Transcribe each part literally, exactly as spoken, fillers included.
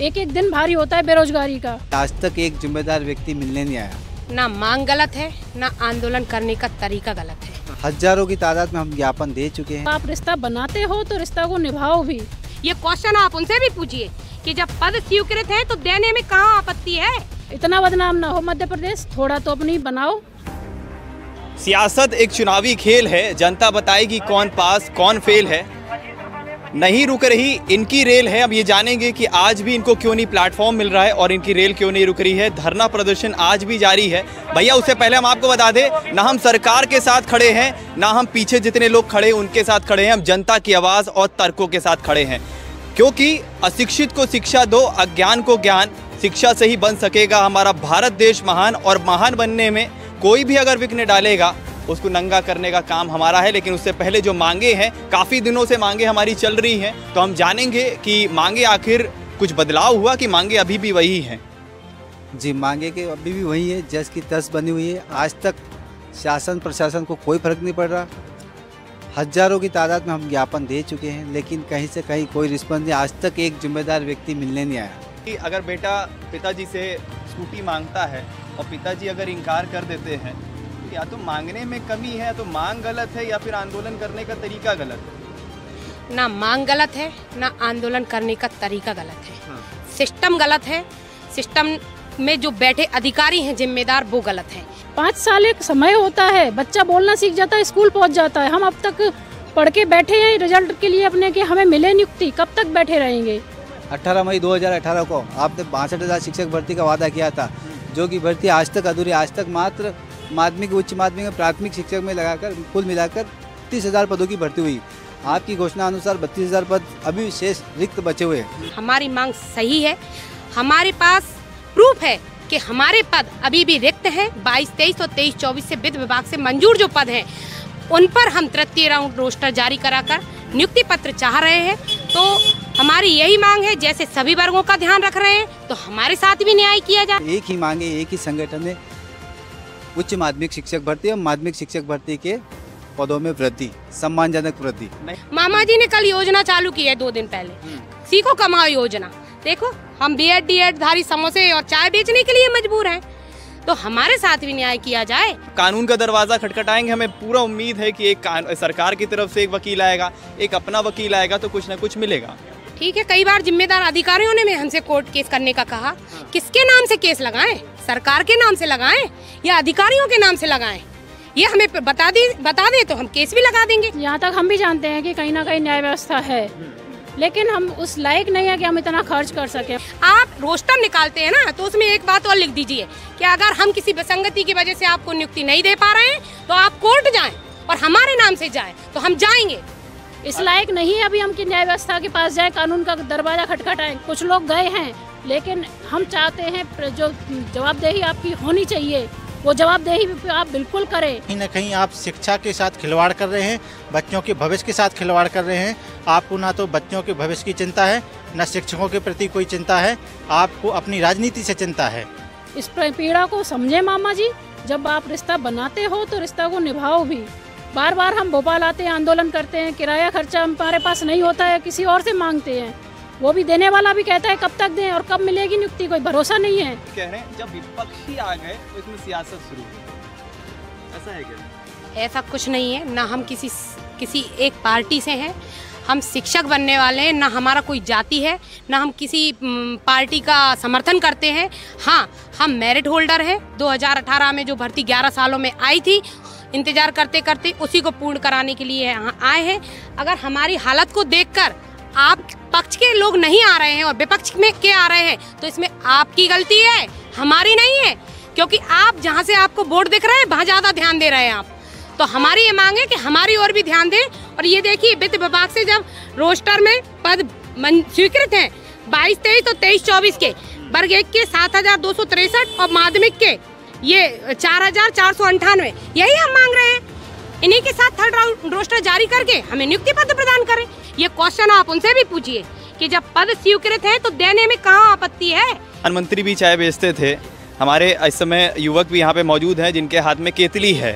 एक एक दिन भारी होता है बेरोजगारी का। आज तक एक जिम्मेदार व्यक्ति मिलने नहीं आया। ना मांग गलत है, ना आंदोलन करने का तरीका गलत है। हजारों की तादाद में हम ज्ञापन दे चुके हैं। आप रिश्ता बनाते हो तो रिश्ता को निभाओ भी। ये क्वेश्चन आप उनसे भी पूछिए कि जब पद स्वीकृत है तो देने में कहाँ आपत्ति है। इतना बदनाम ना हो मध्य प्रदेश, थोड़ा तो अपनी बनाओ। सियासत एक चुनावी खेल है, जनता बताएगी कौन पास कौन फेल है। नहीं रुक रही इनकी रेल है। अब ये जानेंगे कि आज भी इनको क्यों नहीं प्लेटफॉर्म मिल रहा है और इनकी रेल क्यों नहीं रुक रही है। धरना प्रदर्शन आज भी जारी है। भैया उससे पहले हम आपको बता दें, ना हम सरकार के साथ खड़े हैं, ना हम पीछे जितने लोग खड़े उनके साथ खड़े हैं। हम जनता की आवाज़ और तर्कों के साथ खड़े हैं, क्योंकि अशिक्षित को शिक्षा दो, अज्ञान को ज्ञान। शिक्षा से ही बन सकेगा हमारा भारत देश महान, और महान बनने में कोई भी अगर विघ्न डालेगा उसको नंगा करने का काम हमारा है। लेकिन उससे पहले जो मांगे हैं, काफ़ी दिनों से मांगे हमारी चल रही हैं, तो हम जानेंगे कि मांगे आखिर कुछ बदलाव हुआ कि मांगे अभी भी वही हैं। जी, मांगे के अभी भी वही है, जस की तस बनी हुई है। आज तक शासन प्रशासन को कोई फर्क नहीं पड़ रहा। हजारों की तादाद में हम ज्ञापन दे चुके हैं, लेकिन कहीं से कहीं कोई रिस्पॉन्स नहीं। आज तक एक जिम्मेदार व्यक्ति मिलने नहीं आया। कि अगर बेटा पिताजी से स्कूटी मांगता है और पिताजी अगर इनकार कर देते हैं, तो या तो मांगने में कमी है, या तो मांग गलत है, या फिर आंदोलन करने का तरीका गलत है। ना मांग गलत है, ना आंदोलन करने का तरीका गलत है। हाँ। सिस्टम गलत है। सिस्टम में जो बैठे अधिकारी हैं जिम्मेदार, वो गलत है। पाँच साल एक समय होता है, बच्चा बोलना सीख जाता है, स्कूल पहुंच जाता है। हम अब तक पढ़ के बैठे हैं रिजल्ट के लिए अपने कि हमें मिले नियुक्ति, कब तक बैठे रहेंगे। अठारह मई दो हज़ार अठारह को आपने बासठ हज़ार शिक्षक भर्ती का वादा किया था, जो कि भर्ती आज तक अधूरी। आज तक मात्र माध्यमिक, उच्च माध्यमिक और प्राथमिक शिक्षक में लगाकर कुल मिलाकर तीस हज़ार पदों की भर्ती हुई। आपकी घोषणा अनुसार बत्तीस हज़ार पद अभी शेष रिक्त बचे हुए हैं। हमारी मांग सही है। हमारे पास प्रूफ है कि हमारे पद अभी भी रिक्त हैं। बाईस तेईस और तेईस चौबीस से वित्त विभाग से मंजूर जो पद हैं, उन पर हम तृतीय राउंड रोस्टर जारी कराकर नियुक्ति पत्र चाह रहे हैं। तो हमारी यही मांग है, जैसे सभी वर्गों का ध्यान रख रहे हैं, तो हमारे साथ भी न्याय किया जाए। एक ही मांगे, एक ही संगठन है, उच्च माध्यमिक शिक्षक भर्ती और माध्यमिक शिक्षक भर्ती के पदों में वृद्धि, सम्मानजनक वृद्धि। मामा जी ने कल योजना चालू की है, दो दिन पहले, सीखो कमाओ योजना। देखो, हम बी एड डी एड धारी समोसे और चाय बेचने के लिए मजबूर हैं, तो हमारे साथ भी न्याय किया जाए। कानून का दरवाजा खटखटाएंगे। हमें पूरा उम्मीद है कि एक सरकार की तरफ से एक वकील आएगा, एक अपना वकील आएगा, तो कुछ ना कुछ मिलेगा। ठीक है, कई बार जिम्मेदार अधिकारियों ने हमसे कोर्ट केस करने का कहा। किसके नाम से केस लगाएं? सरकार के नाम से लगाएं या अधिकारियों के नाम से लगाएं? ये हमें बता दी बता दे तो हम केस भी लगा देंगे। यहाँ तक हम भी जानते हैं कि कहीं ना कहीं न्याय व्यवस्था है, लेकिन हम उस लायक नहीं है कि हम इतना खर्च कर सकें। आप रोस्टर निकालते हैं ना, तो उसमें एक बात और लिख दीजिए कि अगर हम किसी विसंगति की वजह से आपको नियुक्ति नहीं दे पा रहे हैं, तो आप कोर्ट जाएं और हमारे नाम से जाएं, तो हम जाएंगे। इस लायक नहीं है अभी हम कि न्याय व्यवस्था के पास जाए, कानून का दरवाजा खटखटाएं। कुछ लोग गए हैं, लेकिन हम चाहते हैं जो जवाबदेही आपकी होनी चाहिए, वो जवाबदेही आप बिल्कुल करें। कहीं न कहीं आप शिक्षा के साथ खिलवाड़ कर रहे हैं, बच्चों के भविष्य के साथ खिलवाड़ कर रहे हैं। आपको ना तो बच्चों के भविष्य की चिंता है, न शिक्षकों के प्रति कोई चिंता है, आपको अपनी राजनीति से चिंता है। इस पीड़ा को समझे मामा जी, जब आप रिश्ता बनाते हो तो रिश्ता को निभाओ भी। बार बार हम भोपाल आते हैं, आंदोलन करते हैं, किराया खर्चा हमारे पास नहीं होता है, किसी और से मांगते हैं, वो भी देने वाला भी कहता है कब तक दें और कब मिलेगी नियुक्ति, कोई भरोसा नहीं है। कह रहे हैं जब विपक्षी आ गए तो इसमें सियासत शुरू हुई, ऐसा है क्या? ऐसा कुछ नहीं है। ना हम किसी किसी एक पार्टी से हैं, हम शिक्षक बनने वाले हैं। ना हमारा कोई जाति है, ना हम किसी पार्टी का समर्थन करते हैं। हाँ, हम मेरिट होल्डर हैं। दो हज़ार अठारह में जो भर्ती ग्यारह सालों में आई थी, इंतजार करते करते उसी को पूर्ण कराने के लिए यहाँ आए हैं। अगर हमारी हालत को देखकर आप पक्ष के लोग नहीं आ रहे हैं और विपक्ष में के आ रहे हैं, तो इसमें आपकी गलती है, हमारी नहीं है। क्योंकि आप जहाँ से आपको वोट दिख रहे हैं, वहाँ ज़्यादा ध्यान दे रहे हैं आप। तो हमारी ये मांग है कि हमारी ओर भी ध्यान दें। और ये देखिए, वित्त विभाग से जब रोस्टर में पद स्वीकृत हैं बाईस तेईस और तेईस चौबीस के, वर्ग एक के सात हजार दो सौ तिरसठ और माध्यमिक के ये चार हजार चार सौ अंठानवे, यही हम मांग रहे हैं। इन्हीं के साथ थर्ड राउंड रोस्टर जारी करके हमें नियुक्ति पत्र प्रदान करें। ये क्वेश्चन आप उनसे भी पूछिए कि जब पद स्वीकृत है तो देने में कहाँ आपत्ति है। प्रधानमंत्री भी चाय बेचते थे। हमारे इस समय युवक भी यहाँ पे मौजूद हैं जिनके हाथ में केतली है।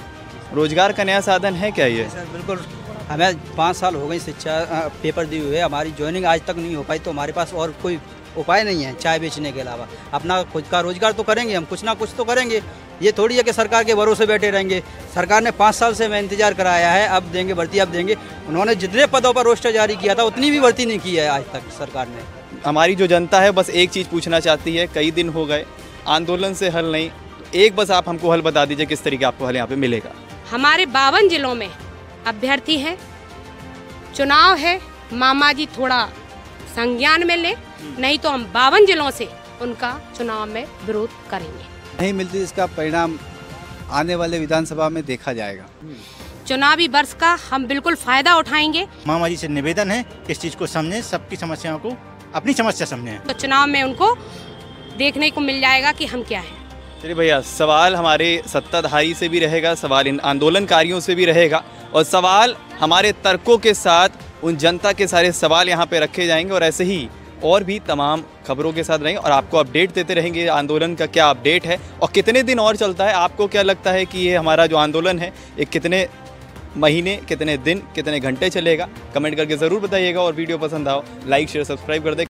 रोजगार का नया साधन है क्या ये? सर बिल्कुल, हमें पाँच साल हो गए शिक्षा पेपर दिए हुए, हमारी ज्वाइनिंग आज तक नहीं हो पाई, तो हमारे पास और कोई उपाय नहीं है चाय बेचने के अलावा। अपना खुद का रोजगार तो करेंगे हम, कुछ ना कुछ तो करेंगे। ये थोड़ी है कि सरकार के भरोसे बैठे रहेंगे। सरकार ने पाँच साल से मैं इंतजार कराया है, अब देंगे भर्ती, अब देंगे। उन्होंने जितने पदों पर रोस्टर जारी किया था उतनी भी भर्ती नहीं की है आज तक सरकार ने। हमारी जो जनता है बस एक चीज़ पूछना चाहती है, कई दिन हो गए आंदोलन से हल नहीं, एक बस आप हमको हल बता दीजिए किस तरीके आपको हल यहाँ पे मिलेगा। हमारे बावन जिलों में अभ्यर्थी हैं, चुनाव है, मामा जी थोड़ा संज्ञान में लें, नहीं तो हम बावन जिलों से उनका चुनाव में विरोध करेंगे। नहीं मिलती, इसका परिणाम आने वाले विधानसभा में देखा जाएगा। चुनावी वर्ष का हम बिल्कुल फायदा उठाएंगे। मामा जी से निवेदन है इस चीज़ को समझें, सबकी समस्याओं को अपनी समस्या समझें। तो चुनाव में उनको देखने को मिल जाएगा कि हम क्या हैं। चलिए भैया, सवाल हमारे सत्ताधारी से भी रहेगा, सवाल इन आंदोलनकारियों से भी रहेगा, और सवाल हमारे तर्कों के साथ उन जनता के सारे सवाल यहाँ पे रखे जाएंगे, और ऐसे ही और भी तमाम खबरों के साथ रहेंगे और आपको अपडेट देते रहेंगे आंदोलन का क्या अपडेट है और कितने दिन और चलता है। आपको क्या लगता है कि ये हमारा जो आंदोलन है ये कितने महीने, कितने दिन, कितने घंटे चलेगा? कमेंट करके ज़रूर बताइएगा, और वीडियो पसंद आओ लाइक शेयर सब्सक्राइब कर दे।